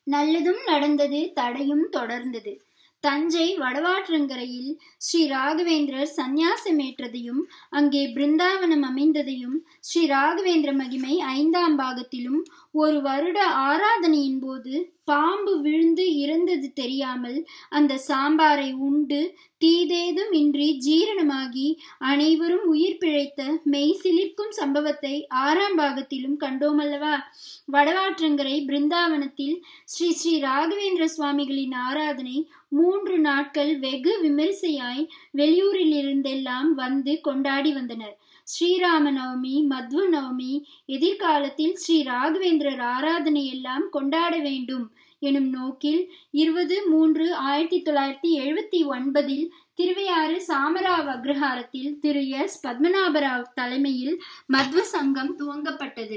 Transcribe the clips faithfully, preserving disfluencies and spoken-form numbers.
நல்லதும் நடந்தது, தடையும் தொடர்ந்தது. தஞ்சை வடவாற்றங்கரையில் ஸ்ரீ ராகவேந்திரர் சந்நியாசமேற்றதையும் அங்கே பிருந்தாவனம் அமைந்ததையும் ஸ்ரீ ராகவேந்திர மகிமை ஐந்தாம் பாகத்திலும் ஒரு வருட ஆராதனையின் போது பாம்பு விழுந்து இறந்தது தெரியாமல் அந்த சாம்பாரை உண்டு தீதேதும் இன்றி ஜீரணமாகி அனைவரும் உயிர் பிழைத்த மெய் சிலிர்க்கும் சம்பவத்தை ஆறாம் பாகத்திலும் கண்டோமல்லவா? வடவாற்றங்கரை பிருந்தாவனத்தில் ஸ்ரீ ஸ்ரீ ராகவேந்திர சுவாமிகளின் ஆராதனை மூன்று நாட்கள் வெகு விமரிசையாய் வெளியூரில் இருந்தெல்லாம் வந்து கொண்டாடி வந்தனர். ஸ்ரீராம நவமி, மத்வ நவமி, எதிர்காலத்தில் ஸ்ரீ ராகவேந்திரர் ஆராதனை எல்லாம் கொண்டாட வேண்டும் எனும் நோக்கில் இருபது மூன்று ஆயிரத்தி தொள்ளாயிரத்தி எழுபத்தி ஒன்பதில் திருவையாறு சாமராவ் அக்ரஹாரத்தில் திரு எஸ் பத்மநாபராவ் தலைமையில் மத்வ சங்கம் துவங்கப்பட்டது.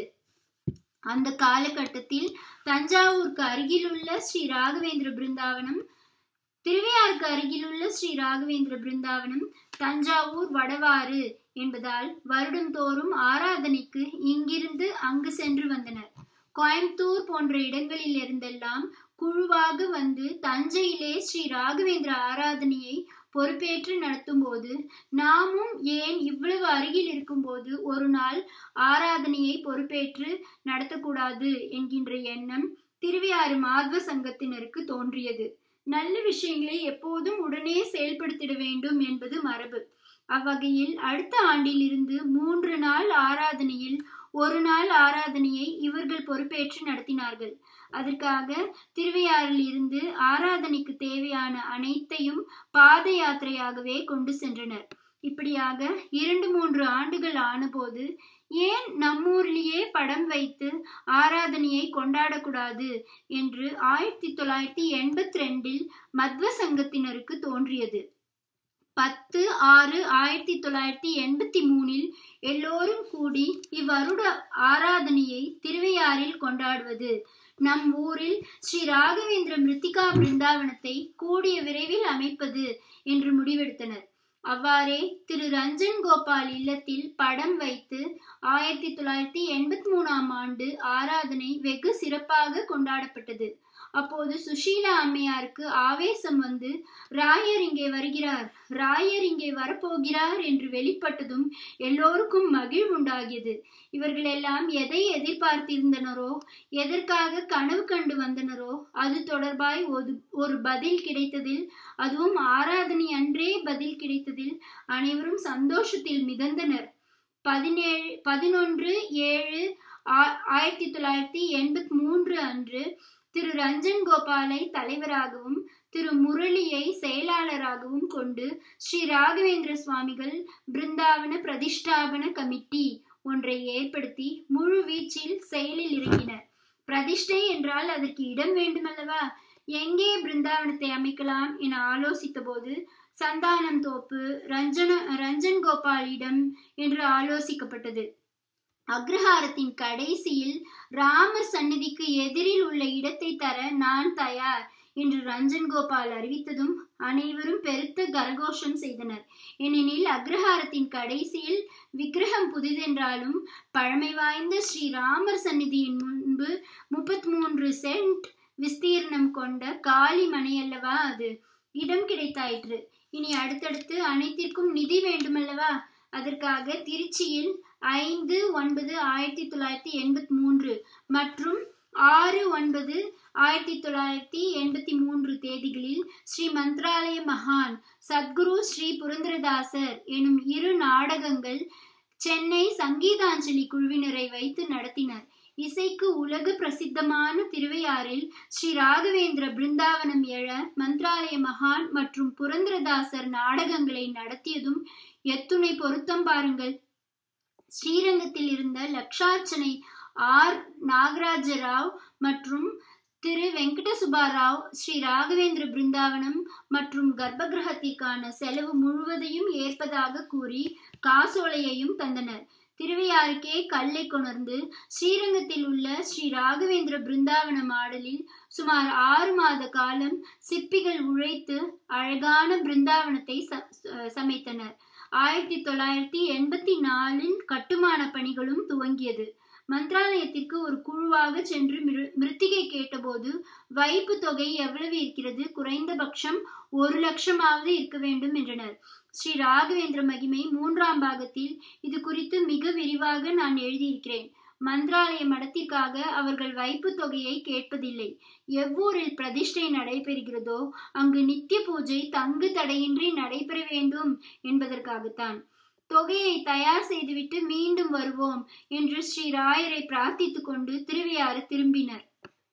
அந்த காலகட்டத்தில் தஞ்சாவூருக்கு அருகிலுள்ள ஸ்ரீ ராகவேந்திர பிருந்தாவனம், திருவையாருக்கு அருகிலுள்ள ஸ்ரீ ராகவேந்திர பிருந்தாவனம் தஞ்சாவூர் வடவாறு என்பதால் வருடந்தோறும் ஆராதனைக்கு இங்கிருந்து அங்கு சென்று வந்தனர். கோயம்புத்தூர் போன்ற இடங்களில் இருந்தெல்லாம் குழுவாக வந்து தஞ்சையிலே ஸ்ரீ ராகவேந்திர ஆராதனையை பொறுப்பேற்று நடத்தும் போது நாமும் ஏன் இவ்வளவு அருகில் இருக்கும் போது ஒரு நாள் ஆராதனையை பொறுப்பேற்று நடத்தக்கூடாது என்கின்ற எண்ணம் திருவையாறு மாதவ சங்கத்தினருக்கு தோன்றியது. நல்ல விஷயங்களை எப்போதும் உடனே செயல்படுத்திட வேண்டும் என்பது மரபு. அவ்வகையில் அடுத்த ஆண்டில் இருந்து மூன்று நாள் ஆராதனையில் ஒரு நாள் ஆராதனையை இவர்கள் பொறுப்பேற்று நடத்தினார்கள். அதற்காக திருவையாறில் இருந்து ஆராதனைக்கு தேவையான அனைத்தையும் பாத யாத்திரையாகவே கொண்டு சென்றனர். இப்படியாக இரண்டு மூன்று ஆண்டுகள் ஆனபோது ஏன் நம்மூரிலேயே படம் வைத்து ஆராதனையை கொண்டாடக்கூடாது என்று ஆயிரத்தி தொள்ளாயிரத்தி எண்பத்தி ரெண்டில் மத்வ சங்கத்தினருக்கு தோன்றியது. பத்து ஆறு ஆயிரத்தி தொள்ளாயிரத்தி எண்பத்தி மூணில் எல்லோரும் கூடி இவ்வருட ஆராதனையை திருவையாறில் கொண்டாடுவது, நம் ஊரில் ஸ்ரீ ராகவேந்திர மிருத்திகா பிருந்தாவனத்தை கூடிய விரைவில் அமைப்பது என்று முடிவெடுத்தனர். அவ்வாறே திரு ரஞ்சன் கோபால் இல்லத்தில் படம் வைத்து ஆயிரத்தி தொள்ளாயிரத்தி எண்பத்தி மூணாம் ஆண்டு ஆராதனை வெகு சிறப்பாக கொண்டாடப்பட்டது. அப்போது சுஷீலா அம்மையாருக்கு ஆவேசம் வந்து ராயர் இங்கே வருகிறார், ராயர் இங்கே வரப்போகிறார் என்று வெளிப்பட்டதும் எல்லோருக்கும் மகிழ்வுண்டாகியது. இவர்கள் எல்லாம் எதை எதிர்பார்த்திருந்தனரோ, எதற்காக கனவு கண்டு வந்தனரோ அது தொடர்பாய் ஒரு பதில் கிடைத்ததில், அதுவும் ஆராதனை அன்றே பதில் கிடைத்ததில் அனைவரும் சந்தோஷத்தில் மிதந்தனர். பதினேழு பதினொன்று ஏழு ஆயிரத்தி தொள்ளாயிரத்தி எண்பத்தி மூன்று அன்று திரு ரஞ்சன் கோபாலை தலைவராகவும் திரு முரளியை செயலாளராகவும் கொண்டு ஸ்ரீ ராகவேந்திர சுவாமிகள் பிருந்தாவன பிரதிஷ்டாபன கமிட்டி ஒன்றை ஏற்படுத்தி முழு வீச்சில் செயலில் இறங்கினர். பிரதிஷ்டை என்றால் அதற்கு இடம் வேண்டுமல்லவா? எங்கே பிருந்தாவனத்தை அமைக்கலாம் என ஆலோசித்த போது சந்தானம் தோப்பு, ரஞ்சன ரஞ்சன் கோபால் இடம் என்று ஆலோசிக்கப்பட்டது. அக்ரஹாரத்தின் கடைசியில் ராமர் சந்நிதிக்கு எதிரில் உள்ள இடத்தை தர நான் தயார் என்று ரஞ்சன் கோபால் அறிவித்ததும் அனைவரும் பெருத்த கரகோஷம் செய்தனர். ஏனெனில் அக்ரஹாரத்தின் கடைசியில் விக்கிரகம் புதிதென்றாலும் பழமை வாய்ந்த ஸ்ரீ ராமர் சந்நிதியின் முன்பு முப்பத்தி மூன்று சென்ட் விஸ்தீர்ணம் கொண்ட காலி மனையல்லவா அது. இடம் கிடைத்தாயிற்று. இனி அடுத்தடுத்து அனைத்திற்கும் நிதி வேண்டுமல்லவா? அதற்காக திருச்சியில் ஐந்து ஒன்பது ஆயிரத்தி தொள்ளாயிரத்தி எண்பத்தி மூன்று மற்றும் ஆறு ஒன்பது ஆயிரத்தி தொள்ளாயிரத்தி எண்பத்தி மூன்று தேதிகளில் ஸ்ரீ மந்த்ராலய மகான் சத்குரு ஸ்ரீ புரந்தரதாசர் எனும் இரு நாடகங்கள் சென்னை சங்கீதாஞ்சலி குழுவினரை வைத்து நடத்தினர். இசைக்கு உலக பிரசித்தமான திருவையாறில் ஸ்ரீ ராகவேந்திர பிருந்தாவனம் எழ மந்த்ராலய மகான் மற்றும் புரந்தரதாசர் நாடகங்களை நடத்தியதும் எத்துணை பொருத்தம் பாருங்கள். ஸ்ரீரங்கத்தில் இருந்த லக்ஷார்ச்சனை ஆர் நாகராஜ ராவ் மற்றும் திரு வெங்கட சுபாராவ் ஸ்ரீ ராகவேந்திர பிருந்தாவனம் மற்றும் கர்ப்பகிரகத்திற்கான செலவு முழுவதையும் ஏற்பதாக கூறி காசோலையையும் தந்தனர். திருவையாறுக்கே கல்லை கொணர்ந்து ஸ்ரீரங்கத்தில் உள்ள ஸ்ரீ ராகவேந்திர பிருந்தாவன மாடலில் சுமார் ஆறு மாத காலம் சிற்பிகள் உழைத்து அழகான பிருந்தாவனத்தை சமைத்தனர். ஆயிரத்தி தொள்ளாயிரத்தி எண்பத்தி நாலில் கட்டுமான பணிகளும் துவங்கியது. மந்திராலயத்திற்கு ஒரு குழுவாக சென்று மிருத்திகை கேட்டபோது வைப்பு தொகை எவ்வளவு இருக்கிறது, குறைந்தபட்சம் ஒரு லட்சமாவது இருக்க வேண்டும் என்றனர். ஸ்ரீ ராகவேந்திர மகிமை மூன்றாம் பாகத்தில் இது குறித்து மிக விரிவாக நான் எழுதியிருக்கிறேன். மந்திராலய மடத்திற்காக அவர்கள் வைப்பு தொகையை கேட்பதில்லை. எவ்வூரில் பிரதிஷ்டை நடைபெறுகிறதோ அங்கு நித்திய பூஜை தங்கு தடையின்றி நடைபெற வேண்டும் என்பதற்காகத்தான். தொகையை தயார் செய்துவிட்டு மீண்டும் வருவோம் என்று ஸ்ரீ ராயரை பிரார்த்தித்து கொண்டு திருவையாறு திரும்பினர்.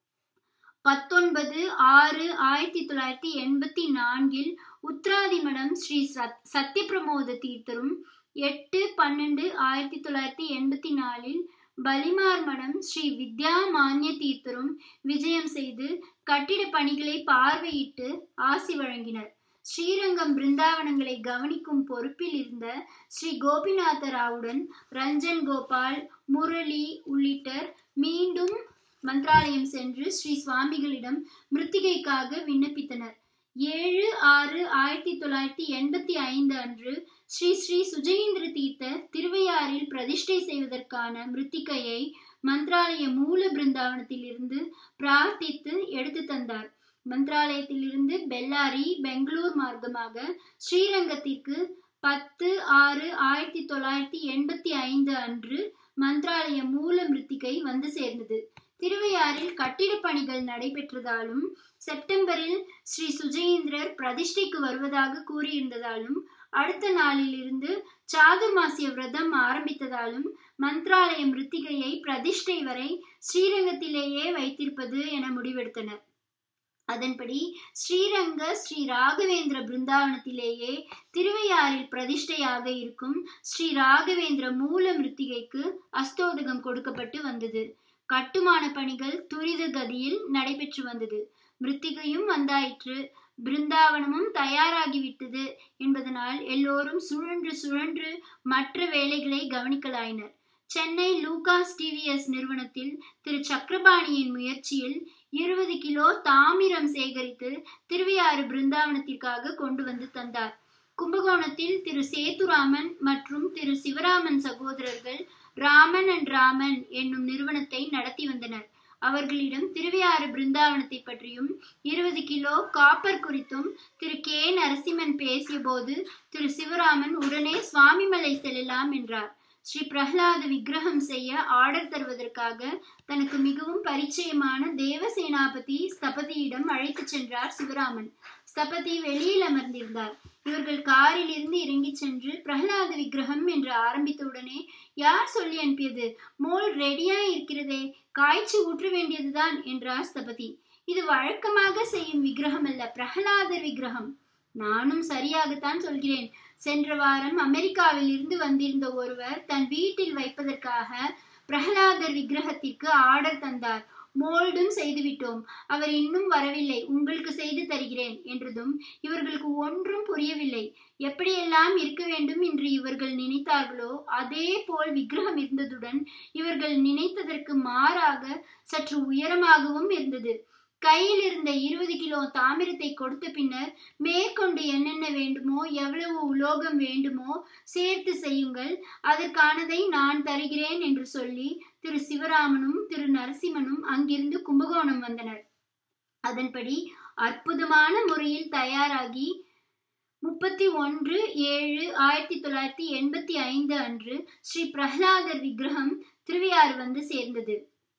பத்தொன்பது ஆறு ஆயிரத்தி தொள்ளாயிரத்தி எண்பத்தி நான்கில் உத்ராதி மடம் ஸ்ரீ சத் சத்யபிரமோத தீர்த்தரும், எட்டு பன்னெண்டு ஆயிரத்தி தொள்ளாயிரத்தி எண்பத்தி நாலில் பலிமார் மடம் ஸ்ரீ வித்யா மான்ய தீர்த்தரும் விஜயம் செய்து கட்டிட பணிகளை பார்வையிட்டு ஆசி வழங்கினர். ஸ்ரீரங்கம் பிருந்தாவனங்களை கவனிக்கும் பொறுப்பில் இருந்த ஸ்ரீ கோபிநாத ராவுடன் ரஞ்சன் கோபால், முரளி உள்ளிட்டோர் மீண்டும் மந்திராலயம் சென்று ஸ்ரீ சுவாமிகளிடம் மிருத்திகைக்காக விண்ணப்பித்தனர். ஏழு ஆறு ஆயிரத்தி தொள்ளாயிரத்தி எண்பத்தி ஐந்து அன்று ஸ்ரீ ஸ்ரீ சுஜயேந்திர தீர்த்தர் திருவையாறில் பிரதிஷ்டை செய்வதற்கான மிருத்திகையை மந்திராலய மூல பிருந்தாவனத்தில் இருந்து பிரார்த்தித்து எடுத்து தந்தார். மந்திராலயத்தில் இருந்து பெல்லாரி, பெங்களூர் மார்க்கமாக ஸ்ரீரங்கத்திற்கு பத்து ஆறு ஆயிரத்தி தொள்ளாயிரத்தி எண்பத்தி ஐந்து அன்று மந்திராலய மூல மிருத்திகை வந்து சேர்ந்தது. திருவையாறில் கட்டிட பணிகள் நடைபெற்றதாலும் செப்டம்பரில் ஸ்ரீ சுஜயேந்திரர் பிரதிஷ்டைக்கு வருவதாக கூறியிருந்ததாலும் அடுத்த நாளில் இருந்து சாதுர்மாசிய விரதம் ஆரம்பித்ததாலும் மந்திராலய மிருத்திகையை பிரதிஷ்டை வரை ஸ்ரீரங்கத்திலேயே வைத்திருப்பது என முடிவெடுத்தனர். அதன்படி ஸ்ரீரங்க ஸ்ரீ ராகவேந்திர பிருந்தாவனத்திலேயே திருவையாறில் பிரதிஷ்டையாக இருக்கும் ஸ்ரீ ராகவேந்திர மூல மிருத்திகைக்கு அஸ்தோதகம் கொடுக்கப்பட்டு வந்தது. கட்டுமான பணிகள் துரித கதியில் நடைபெற்று வந்தது. மிருத்திகையும் வந்தாயிற்று, பிருந்தாவனமும் தயாராகிவிட்டது என்பதனால் எல்லோரும் சுழன்று சுழன்று மற்ற வேலைகளை கவனிக்கலாயினர். சென்னை லூகாஸ் டிவிஎஸ் நிறுவனத்தில் திரு சக்கரபாணியின் முயற்சியில் இருபது கிலோ தாமிரம் சேகரித்து திருவையாறு பிருந்தாவனத்திற்காக கொண்டு வந்து தந்தார். கும்பகோணத்தில் திரு சேதுராமன் மற்றும் திரு சிவராமன் சகோதரர்கள் ராமன் அண்ட் ராமன் என்னும் நிறுவனத்தை நடத்தி வந்தனர். அவர்களிடம் திருவையாறு பிருந்தாவனத்தை பற்றியும் இருபது கிலோ காப்பர் குறித்தும் திரு கே நரசிம்மன் பேசிய போது திரு சிவராமன் உடனே சுவாமிமலை செல்லலாம் என்றார். ஸ்ரீ பிரஹ்லாத விக்கிரகம் செய்ய ஆர்டர் தருவதற்காக தனக்கு மிகவும் பரிச்சயமான தேவசேனாபதி ஸ்தபதியிடம் அழைத்து சென்றார் சிவராமன். ஸ்தபதி வெளியில் அமர்ந்திருந்தார். இவர்கள் காரில் இருந்து இறங்கி சென்று பிரஹ்லாத விக்கிரகம் என்று ஆரம்பித்தவுடனே, யார் சொல்லி அனுப்பியது? மோல் ரெடியா இருக்கிறதே, காய்ச்சி ஊற்ற வேண்டியதுதான் என்றார் ஸ்தபதி. இது வழக்கமாக செய்யும் விக்கிரகம் அல்ல, பிரஹ்லாதர் விக்கிரகம். நானும் சரியாகத்தான் சொல்கிறேன். சென்ற வாரம் அமெரிக்காவில் இருந்து வந்திருந்த ஒருவர் தன் வீட்டில் வைப்பதற்காக பிரஹ்லாதர் விக்கிரகத்திற்கு ஆர்டர் தந்தார். மோல்டும் செய்துவிட்டோம். அவர் இன்னும் வரவில்லை. உங்களுக்கு செய்து தருகிறேன் என்றதும் இவர்களுக்கு ஒன்றும் புரியவில்லை. எப்படியெல்லாம் இருக்க வேண்டும் என்று இவர்கள் நினைத்தார்களோ அதே போல் விக்கிரகம் இருந்ததுடன் இவர்கள் நினைத்ததற்கு மாறாக சற்று உயரமாகவும் இருந்தது. கையில் இருந்த இருபது கிலோ தாமிரத்தை கொடுத்த பின்னர் மேற்கொண்டு என்னென்ன வேண்டுமோ, எவ்வளவு உலோகம் வேண்டுமோ சேர்த்து செய்யுங்கள், அதற்கானதை நான் தருகிறேன் என்று சொல்லி திரு சிவராமனும் திரு நரசிம்மனும் அங்கிருந்து கும்பகோணம் வந்தனர். அதன்படி அற்புதமான முறையில் தயாராகி முப்பத்தி ஒன்று ஏழு ஆயிரத்தி தொள்ளாயிரத்தி எண்பத்தி ஐந்து அன்று ஸ்ரீ பிரஹ்லாதர் விக்கிரகம் திருவையாறு வந்து சேர்ந்தது.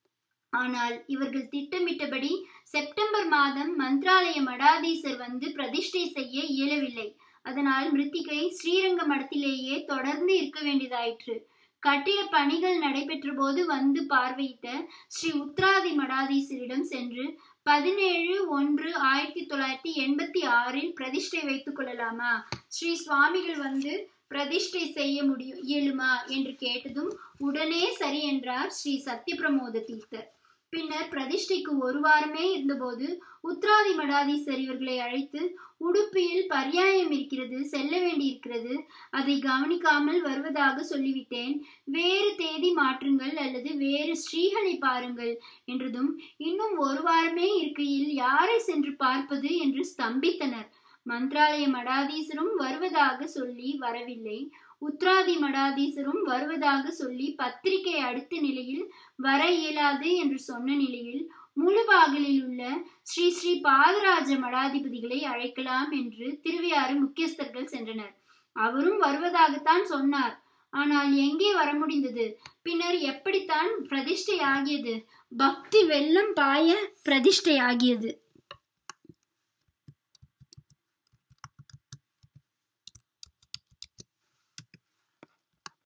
ஆனால் இவர்கள் திட்டமிட்டபடி செப்டம்பர் மாதம் மந்திராலய மடாதீசர் வந்து பிரதிஷ்டை செய்ய இயலவில்லை. அதனால் மிருத்திகை ஸ்ரீரங்க மடத்திலேயே தொடர்ந்து இருக்க வேண்டியதாயிற்று. கட்டிட பணிகள் நடைபெற்ற போது வந்து பார்வையிட்ட ஸ்ரீ உத்ராதி மடாதீசரிடம் சென்று பதினேழு ஒன்று ஆயிரத்தி தொள்ளாயிரத்தி எண்பத்தி ஆறில் பிரதிஷ்டை வைத்துக் கொள்ளலாமா, ஸ்ரீ சுவாமிகள் வந்து பிரதிஷ்டை செய்ய முடியும் இயலுமா என்று கேட்டதும் உடனே சரி என்றார் ஸ்ரீ சத்யபிரமோத தீர்த்தர். பின்னர் பிரதிஷ்டைக்கு ஒரு வாரமே இருந்தபோது உத்ராதி மடாதீசர் இவர்களை அழைத்து, உடுப்பியில் பர்யாயம் இருக்கிறது, செல்ல வேண்டியிருக்கிறது, அதை கவனிக்காமல் வருவதாக சொல்லிவிட்டேன், வேறு தேதி மாற்றுங்கள் அல்லது வேறு ஸ்ரீகளை பாருங்கள் என்றதும் இன்னும் ஒரு வாரமே இருக்கையில் யாரை சென்று பார்ப்பது என்று ஸ்தம்பித்தனர். மந்திராலய மடாதீசரும் வருவதாக சொல்லி வரவில்லை. உத்ராதி மடாதீசரும் வருவதாக சொல்லி பத்திரிகை அடித்த நிலையில் வர இயலாது என்று சொன்ன நிலையில் முழுவாகலில் உள்ள ஸ்ரீ ஸ்ரீ பாதராஜ மடாதிபதிகளை அழைக்கலாம் என்று திருவையாறு முக்கியஸ்தர்கள் சென்றனர். அவரும் வருவதாகத்தான் சொன்னார். ஆனால் எங்கே வர முடிந்தது? பின்னர் எப்படித்தான் பிரதிஷ்டை ஆகியது? பக்தி வெள்ளம் பாய பிரதிஷ்டை ஆகியது.